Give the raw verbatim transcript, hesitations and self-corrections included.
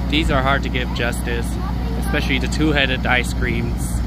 These are hard to give justice, especially the two-headed ice creams.